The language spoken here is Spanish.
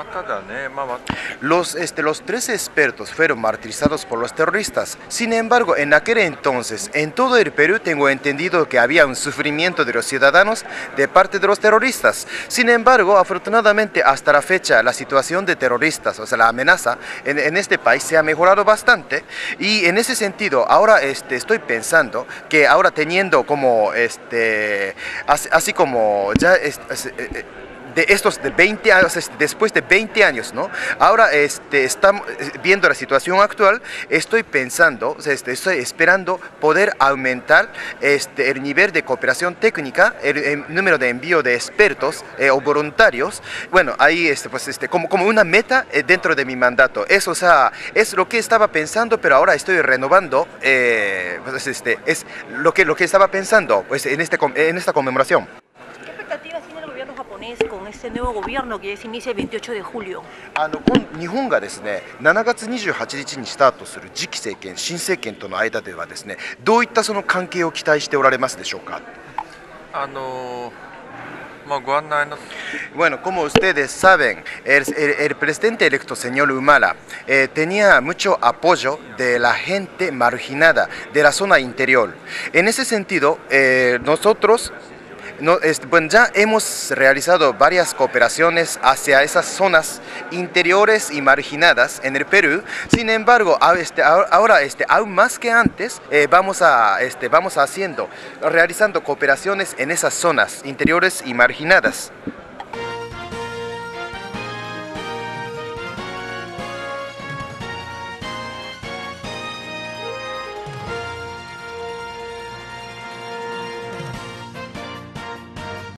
Los tres expertos fueron martirizados por los terroristas. Sin embargo, en aquel entonces, en todo el Perú tengo entendido que había un sufrimiento de los ciudadanos de parte de los terroristas. Sin embargo, afortunadamente hasta la fecha la situación de terroristas, o sea, la amenaza en este país se ha mejorado bastante y en ese sentido ahora estoy pensando que ahora teniendo como así como ya de estos de 20 años, después de 20 años, ¿no? Ahora estamos viendo la situación actual, estoy pensando, o sea, estoy esperando poder aumentar el nivel de cooperación técnica, el número de envío de expertos o voluntarios, bueno, ahí como una meta dentro de mi mandato. Eso, o sea, es lo que estaba pensando, pero ahora estoy renovando, es lo que estaba pensando pues, en esta conmemoración. ¿Qué expectativas tiene el gobierno japonés con este nuevo gobierno que se inicia el 28 de julio? 日本がですね、7月28日にスタートする次期政権、新政権との間ではですね、どういったその関係を期待しておられますでしょうか。Bueno, como ustedes saben, el presidente electo, señor Humala, tenía mucho apoyo de la gente marginada de la zona interior. En ese sentido, nosotros bueno, ya hemos realizado varias cooperaciones hacia esas zonas interiores y marginadas en el Perú. Sin embargo, ahora aún más que antes, vamos realizando cooperaciones en esas zonas interiores y marginadas.